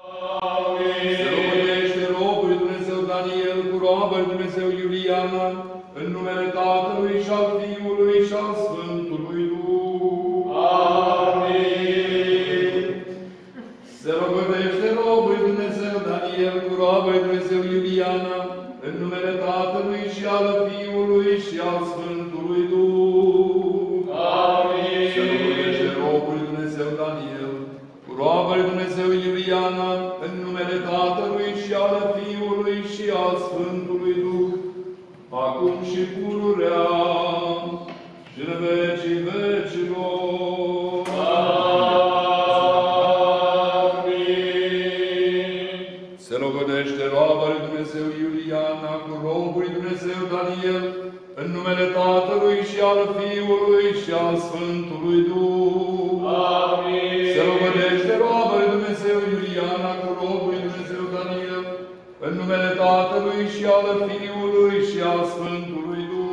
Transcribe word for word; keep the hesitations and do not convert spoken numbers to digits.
Amin. Se robește robul lui Dumnezeu Daniel cu roaba lui Dumnezeu Iuliana, în numele Tatălui și al Fiului și al Sfântului Duh. Amin. Se robește robul lui Dumnezeu Daniel cu roaba lui Dumnezeu Iuliana, în numele Tatălui și al Fiului și al Sfântului Duh. Amin. Se robește robul lui Dumnezeu Daniel cu roaba lui Dumnezeu Iuliana, în numele Tatălui și al Fiului și al Sfântului Duh, acum și pururea și în vecii vecilor. Amin. Se logodește roaba lui Dumnezeu Iuliana cu robul lui Dumnezeu Daniel, în numele Tatălui și al Fiului și al Sfântului Duh. Amin. Se logodește roaba lui Dumnezeu Iuliana cu robul lui Dumnezeu Daniel, în numele Tatălui și al Fiului și al Sfântului Duh.